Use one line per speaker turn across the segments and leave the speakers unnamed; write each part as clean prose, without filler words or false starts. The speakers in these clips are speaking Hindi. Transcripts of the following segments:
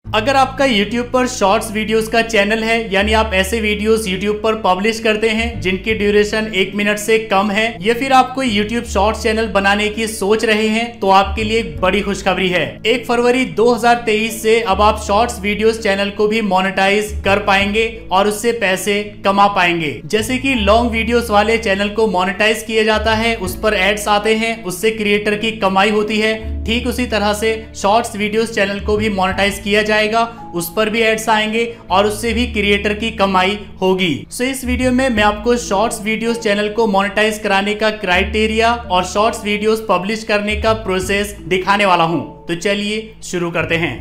अगर आपका YouTube पर शॉर्ट्स वीडियोस का चैनल है, यानी आप ऐसे वीडियोस YouTube पर पब्लिश करते हैं जिनकी ड्यूरेशन 1 मिनट से कम है, या फिर आप कोई YouTube शॉर्ट्स चैनल बनाने की सोच रहे हैं, तो आपके लिए एक बड़ी खुशखबरी है। 1 फरवरी 2023 से अब आप शॉर्ट्स वीडियोस चैनल को भी मोनेटाइज कर पाएंगे और उससे पैसे कमा पाएंगे। जैसे कि लॉन्ग वीडियोस वाले चैनल को मोनेटाइज किया जाता है, उस पर एड्स आते हैं, उससे क्रिएटर की कमाई होती है। ठीक उसी तरह से शॉर्ट्स वीडियोस चैनल को भी मोनेटाइज किया जाएगा, उस पर भी एड्स आएंगे और उससे भी क्रिएटर की कमाई होगी। सो इस वीडियो में मैं आपको शॉर्ट्स वीडियोस चैनल को मोनेटाइज कराने का क्राइटेरिया और शॉर्ट्स वीडियोस पब्लिश करने का प्रोसेस दिखाने वाला हूं। तो चलिए शुरू करते हैं।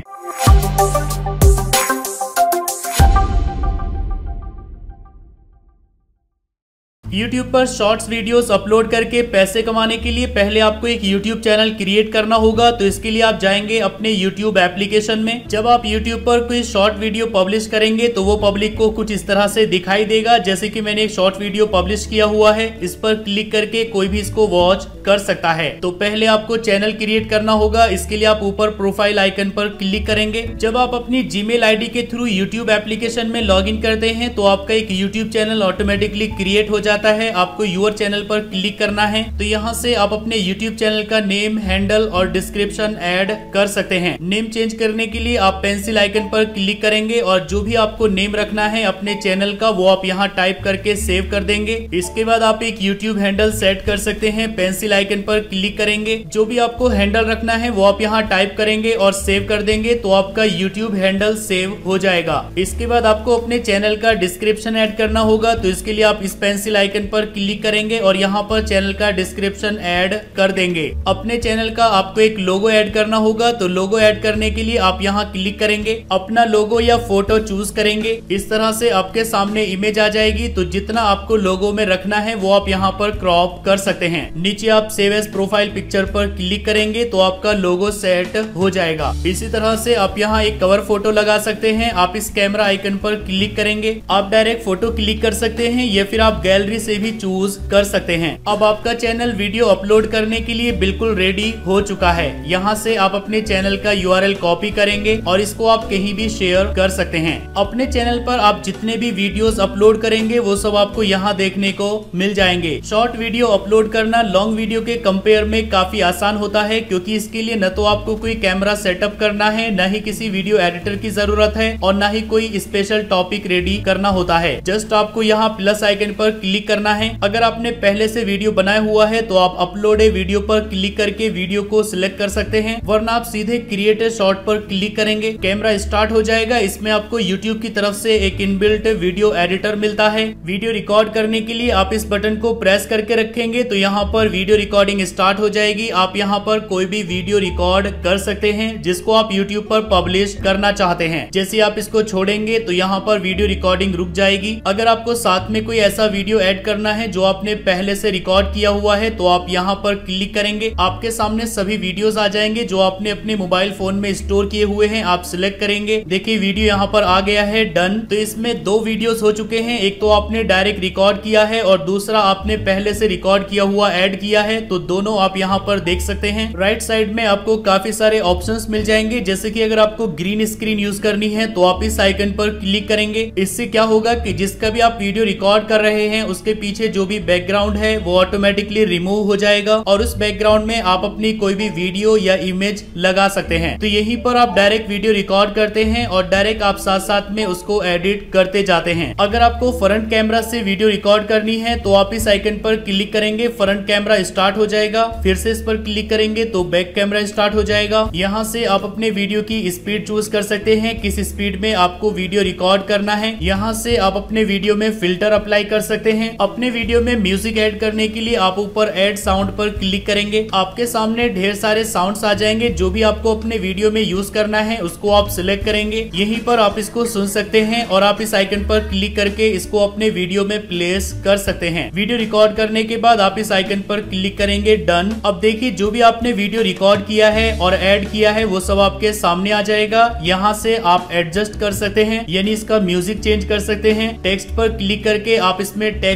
YouTube पर शॉर्ट्स वीडियोस अपलोड करके पैसे कमाने के लिए पहले आपको एक YouTube चैनल क्रिएट करना होगा। तो इसके लिए आप जाएंगे अपने YouTube एप्लीकेशन में। जब आप YouTube पर कोई शॉर्ट वीडियो पब्लिश करेंगे तो वो पब्लिक को कुछ इस तरह से दिखाई देगा। जैसे कि मैंने एक शॉर्ट वीडियो पब्लिश किया हुआ है, इस पर क्लिक करके कोई भी इसको वॉच कर सकता है। तो पहले आपको चैनल क्रिएट करना होगा। इसके लिए आप ऊपर प्रोफाइल आइकन पर क्लिक करेंगे। जब आप अपनी Gmail ID के थ्रू YouTube एप्लीकेशन में लॉग इन करते हैं तो आपका एक YouTube चैनल ऑटोमेटिकली क्रिएट हो जाता है। आपको यूर चैनल पर क्लिक करना है। तो यहाँ से आप अपने YouTube चैनल का नेम, हैंडल और डिस्क्रिप्शन ऐड कर सकते हैं। नेम चेंज करने के लिए आप पेंसिल आइकन पर क्लिक करेंगे और जो भी आपको नेम रखना है अपने चैनल का, वो आप यहाँ टाइप करके सेव कर देंगे। इसके बाद आप एक YouTube हैंडल सेट कर सकते हैं। पेंसिल आइकन पर क्लिक करेंगे, जो भी आपको हैंडल रखना है वो आप यहाँ टाइप करेंगे और सेव कर देंगे। तो आपका YouTube हैंडल सेव हो जाएगा। इसके बाद आपको अपने चैनल का डिस्क्रिप्शन ऐड करना होगा। तो इसके लिए आप इस पेंसिल आइकन पर क्लिक करेंगे और यहाँ पर चैनल का डिस्क्रिप्शन ऐड कर देंगे। अपने चैनल का आपको एक लोगो ऐड करना होगा। तो लोगो ऐड करने के लिए आप यहाँ क्लिक करेंगे, अपना लोगो या फोटो चूज करेंगे। इस तरह से आपके सामने इमेज आ जाएगी। तो जितना आपको लोगो में रखना है वो आप यहाँ पर क्रॉप कर सकते हैं। नीचे आप सेव एज प्रोफाइल पिक्चर पर क्लिक करेंगे तो आपका लोगो सेट हो जाएगा। इसी तरह से आप यहाँ एक कवर फोटो लगा सकते हैं। आप इस कैमरा आइकन पर क्लिक करेंगे, आप डायरेक्ट फोटो क्लिक कर सकते हैं या फिर आप गैलरी से भी चूज कर सकते हैं। अब आपका चैनल वीडियो अपलोड करने के लिए बिल्कुल रेडी हो चुका है। यहाँ से आप अपने चैनल का URL कॉपी करेंगे और इसको आप कहीं भी शेयर कर सकते हैं। अपने चैनल पर आप जितने भी वीडियोस अपलोड करेंगे वो सब आपको यहाँ देखने को मिल जाएंगे। शॉर्ट वीडियो अपलोड करना लॉन्ग वीडियो के कंपेयर में काफी आसान होता है, क्योंकि इसके लिए न तो आपको कोई कैमरा सेटअप करना है, न ही किसी वीडियो एडिटर की जरूरत है और न ही कोई स्पेशल टॉपिक रेडी करना होता है। जस्ट आपको यहाँ प्लस आइकन पर क्लिक करना है। अगर आपने पहले से वीडियो बनाया हुआ है तो आप अपलोड ए वीडियो पर क्लिक करके वीडियो को सिलेक्ट कर सकते हैं, वरना आप सीधे क्रिएट ए शॉर्ट पर क्लिक करेंगे। कैमरा स्टार्ट हो जाएगा। इसमें आपको YouTube की तरफ से एक इनबिल्ट वीडियो एडिटर मिलता है। वीडियो रिकॉर्ड करने के लिए आप इस बटन को प्रेस करके रखेंगे तो यहाँ पर वीडियो रिकॉर्डिंग स्टार्ट हो जाएगी। आप यहाँ पर कोई भी वीडियो रिकॉर्ड कर सकते हैं जिसको आप YouTube पर पब्लिश करना चाहते हैं। जैसे आप इसको छोड़ेंगे तो यहाँ पर वीडियो रिकॉर्डिंग रुक जाएगी। अगर आपको साथ में कोई ऐसा वीडियो ऐड करना है जो आपने पहले से रिकॉर्ड किया हुआ है तो आप यहाँ पर क्लिक करेंगे। आपके सामने सभी वीडियोस आ जाएंगे जो आपने अपने मोबाइल फोन में स्टोर किए हुए हैं। आप सिलेक्ट करेंगे, देखिए वीडियो यहाँ पर आ गया है, डन। तो इसमें 2 वीडियोस हो चुके हैं। एक तो आपने डायरेक्ट रिकॉर्ड किया है और दूसरा आपने पहले से रिकॉर्ड किया हुआ ऐड किया है। तो दोनों आप यहाँ पर देख सकते हैं। राइट साइड में आपको काफी सारे ऑप्शंस मिल जाएंगे। जैसे कि अगर आपको ग्रीन स्क्रीन यूज करनी है तो आप इस आइकन पर क्लिक करेंगे। इससे क्या होगा कि जिसका भी आप वीडियो रिकॉर्ड कर रहे हैं उसके पीछे जो भी बैकग्राउंड है वो ऑटोमेटिकली रिमूव हो जाएगा और उस बैकग्राउंड में आप अपनी कोई भी वीडियो या इमेज लगा सकते हैं। तो यहीं पर आप डायरेक्ट वीडियो रिकॉर्ड करते हैं और डायरेक्ट आप साथ साथ में उसको एडिट करते जाते हैं। अगर आपको फ्रंट कैमरा से वीडियो रिकॉर्ड करनी है तो आप इस आइकन पर क्लिक करेंगे, फ्रंट कैमरा स्टार्ट हो जाएगा। फिर से इस पर क्लिक करेंगे तो बैक कैमरा स्टार्ट हो जाएगा। यहाँ से आप अपने वीडियो की स्पीड चूज कर सकते हैं, किस स्पीड में आपको वीडियो रिकॉर्ड करना है। यहाँ से आप अपने वीडियो में फिल्टर अप्लाई कर सकते हैं। अपने वीडियो में म्यूजिक ऐड करने के लिए आप ऊपर ऐड साउंड पर क्लिक करेंगे। आपके सामने ढेर सारे साउंड्स आ जाएंगे। जो भी आपको अपने वीडियो में यूज करना है उसको आप सिलेक्ट करेंगे। यहीं पर आप इसको सुन सकते हैं और आप इस आइकन पर क्लिक करके इसको अपने वीडियो में प्लेस कर सकते हैं। वीडियो रिकॉर्ड करने के बाद आप इस आइकन पर क्लिक करेंगे, डन। अब देखिए जो भी आपने वीडियो रिकॉर्ड किया है और ऐड किया है वो सब आपके सामने आ जाएगा। यहाँ से आप एडजस्ट कर सकते हैं, यानी इसका म्यूजिक चेंज कर सकते हैं। टेक्स्ट पर क्लिक करके आप इसमें टेक्स्ट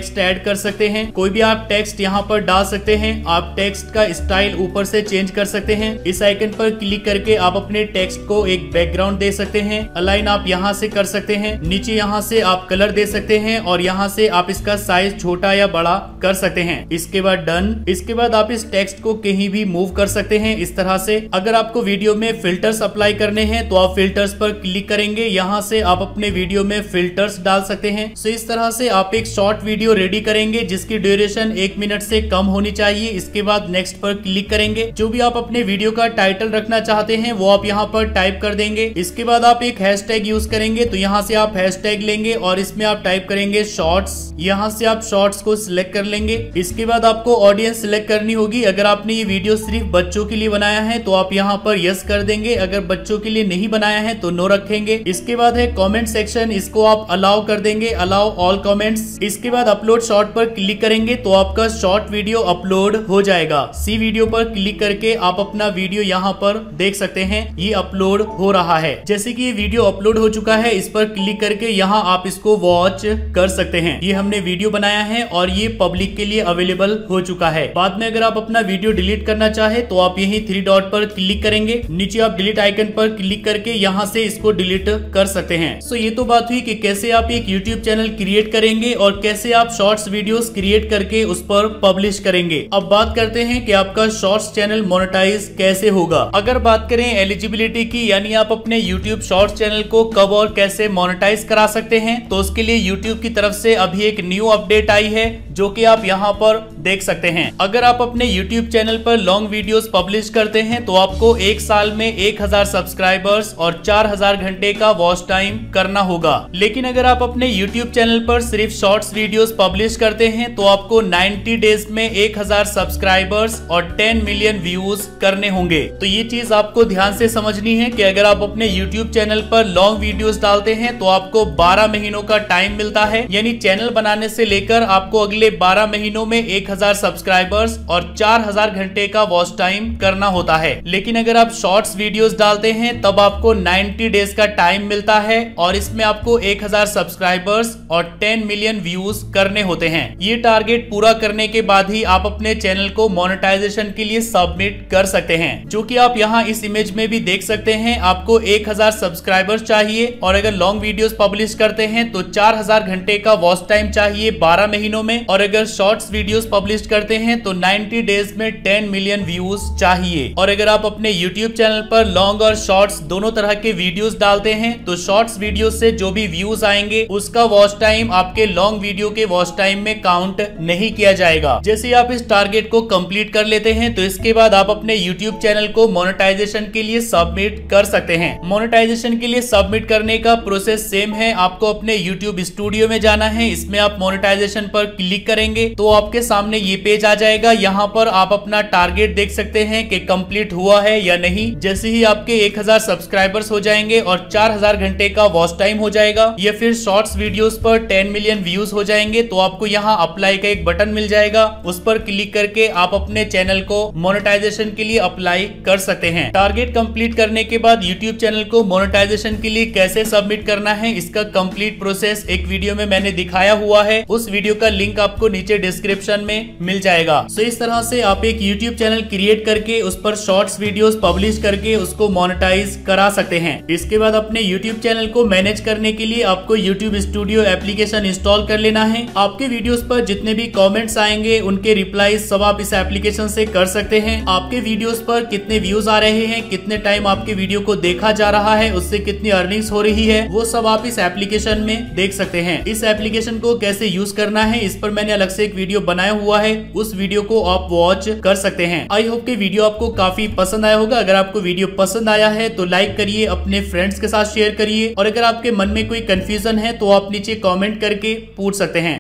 टेक्स्ट ऐड कर सकते हैं। कोई भी आप टेक्स्ट यहाँ पर डाल सकते हैं। आप टेक्स्ट का स्टाइल ऊपर से चेंज कर सकते हैं। इस आइकन पर क्लिक करके आप अपने टेक्स्ट को एक बैकग्राउंड दे सकते हैं। अलाइन आप यहाँ से कर सकते हैं। नीचे यहाँ से आप कलर दे सकते हैं और यहाँ से आप इसका साइज छोटा या बड़ा कर सकते हैं। इसके बाद डन। इसके बाद आप इस टेक्स्ट को कहीं भी मूव कर सकते हैं इस तरह से। अगर आपको वीडियो में फिल्टर्स अप्लाई करने हैं तो आप फिल्टर्स पर क्लिक करेंगे। यहाँ से आप अपने वीडियो में फिल्टर्स डाल सकते हैं। सो इस तरह से आप एक शॉर्ट वीडियो रेडी करेंगे जिसकी ड्यूरेशन 1 मिनट से कम होनी चाहिए। इसके बाद नेक्स्ट पर क्लिक करेंगे। जो भी आप अपने वीडियो का टाइटल रखना चाहते हैं वो आप यहाँ पर टाइप कर देंगे। इसके बाद आप एक हैशटैग यूज करेंगे। तो यहाँ से आप हैशटैग लेंगे और इसमें आप टाइप करेंगे शॉर्ट्स। यहाँ से आप शॉर्ट्स को सिलेक्ट कर लेंगे। इसके बाद आपको ऑडियंस सिलेक्ट करनी होगी। अगर आपने ये वीडियो सिर्फ बच्चों के लिए बनाया है तो आप यहाँ पर यस कर देंगे। अगर बच्चों के लिए नहीं बनाया है तो नो रखेंगे। इसके बाद है कमेंट सेक्शन, इसको आप अलाउ कर देंगे, अलाउ ऑल कमेंट्स। इसके बाद अपलोड शॉर्ट पर क्लिक करेंगे तो आपका शॉर्ट वीडियो अपलोड हो जाएगा। सी वीडियो पर क्लिक करके आप अपना वीडियो यहाँ पर देख सकते हैं, ये अपलोड हो रहा है। जैसे कि ये वीडियो अपलोड हो चुका है, इस पर क्लिक करके यहाँ आप इसको वॉच कर सकते हैं। ये हमने वीडियो बनाया है और ये पब्लिक के लिए अवेलेबल हो चुका है। बाद में अगर आप अपना वीडियो डिलीट करना चाहे तो आप यही 3 डॉट पर क्लिक करेंगे। नीचे आप डिलीट आइकन पर क्लिक करके यहाँ से इसको डिलीट कर सकते हैं। सो ये तो बात हुई कि कैसे आप एक यूट्यूब चैनल क्रिएट करेंगे और कैसे आप शॉर्ट्स वीडियोस क्रिएट करके उस पर पब्लिश करेंगे। अब बात करते हैं कि आपका शॉर्ट्स चैनल मोनेटाइज कैसे होगा। अगर बात करें एलिजिबिलिटी की, यानी आप अपने यूट्यूब शॉर्ट्स चैनल को कब और कैसे मोनेटाइज करा सकते हैं, तो उसके लिए यूट्यूब की तरफ से अभी एक न्यू अपडेट आई है जो कि आप यहाँ पर देख सकते हैं। अगर आप अपने यूट्यूब चैनल पर लॉन्ग वीडियोस पब्लिश करते हैं तो आपको 1 साल में 1000 सब्सक्राइबर्स और 4000 घंटे का वॉच टाइम करना होगा। लेकिन अगर आप अपने यूट्यूब चैनल पर सिर्फ शॉर्ट्स वीडियोस पब्लिश करते हैं तो आपको 90 डेज में 1000 सब्सक्राइबर्स और 10 मिलियन व्यूज करने होंगे। तो ये चीज आपको ध्यान से समझनी है कि अगर आप अपने यूट्यूब चैनल पर लॉन्ग वीडियोस डालते हैं तो आपको 12 महीनों का टाइम मिलता है। यानी चैनल बनाने से लेकर आपको अगले 12 महीनों में 1000 सब्सक्राइबर्स और 4000 घंटे का वॉच टाइम करना होता है। लेकिन अगर आप शॉर्ट्स वीडियोस डालते हैं तब आपको 90 डेज का टाइम मिलता है और इसमें आपको 1000 सब्सक्राइबर्स और 10 मिलियन व्यूज करने होते हैं। ये टारगेट पूरा करने के बाद ही आप अपने चैनल को मोनेटाइजेशन के लिए सबमिट कर सकते हैं, जो कि आप यहाँ इस इमेज में भी देख सकते हैं। आपको 1000 सब्सक्राइबर्स चाहिए और अगर लॉन्ग वीडियोस पब्लिश करते हैं तो 4000 घंटे का वॉच टाइम चाहिए 12 महीनों में, और अगर शॉर्ट्स वीडियोस पब्लिश करते हैं तो 90 डेज में 10 मिलियन व्यूज चाहिए। और अगर आप अपने यूट्यूब चैनल पर लॉन्ग और शॉर्ट्स दोनों तरह के वीडियोस डालते हैं तो शॉर्ट्स वीडियो से जो भी व्यूज आएंगे उसका वॉच टाइम आपके लॉन्ग वीडियो के वॉच टाइम में काउंट नहीं किया जाएगा। जैसे आप इस टारगेट को कंप्लीट कर लेते हैं तो इसके बाद आप अपने यूट्यूब चैनल को मोनेटाइजेशन के लिए सबमिट कर सकते हैं। मोनेटाइजेशन के लिए सबमिट करने का प्रोसेस सेम है। आपको अपने यूट्यूब स्टूडियो में जाना है। इसमें आप मोनेटाइजेशन पर क्लिक करेंगे तो आपके सामने ये पेज आ जाएगा। यहाँ पर आप अपना टारगेट देख सकते हैं कि कंप्लीट हुआ है या नहीं। जैसे ही आपके 1000 सब्सक्राइबर्स हो जाएंगे और 4000 घंटे का वॉच टाइम हो जाएगा या फिर शॉर्ट्स वीडियोस पर 10 मिलियन व्यूज हो जाएंगे तो आपको यहाँ अप्लाई का एक बटन मिल जाएगा। उस पर क्लिक करके आप अपने चैनल को मोनेटाइजेशन के लिए अप्लाई कर सकते हैं। टारगेट कंप्लीट करने के बाद यूट्यूब चैनल को मोनेटाइजेशन के लिए कैसे सबमिट करना है इसका कंप्लीट प्रोसेस एक वीडियो में मैंने दिखाया हुआ है। उस वीडियो का लिंक आपको नीचे डिस्क्रिप्शन में मिल जाएगा। सो इस तरह से आप एक यूट्यूब चैनल क्रिएट करके उस पर शॉर्ट्स वीडियोस पब्लिश करके उसको मोनेटाइज करा सकते हैं। इसके बाद अपने यूट्यूब चैनल को मैनेज करने के लिए आपको यूट्यूब स्टूडियो एप्लीकेशन इंस्टॉल कर लेना है। आपके वीडियोस पर जितने भी कमेंट्स आएंगे उनके रिप्लाई सब आप इस एप्लीकेशन से कर सकते हैं। आपके वीडियोस पर कितने व्यूज आ रहे हैं, कितने टाइम आपके वीडियो को देखा जा रहा है, उससे कितनी अर्निंग्स हो रही है, वो सब आप इस एप्लीकेशन में देख सकते हैं। इस एप्लीकेशन को कैसे यूज करना है इस पर मैंने अलग से एक वीडियो बनाया हुआ है, उस वीडियो को आप वॉच कर सकते हैं। आई होप कि वीडियो आपको काफी पसंद आया होगा। अगर आपको वीडियो पसंद आया है तो लाइक करिए, अपने फ्रेंड्स के साथ शेयर करिए, और अगर आपके मन में कोई कंफ्यूजन है तो आप नीचे कमेंट करके पूछ सकते हैं।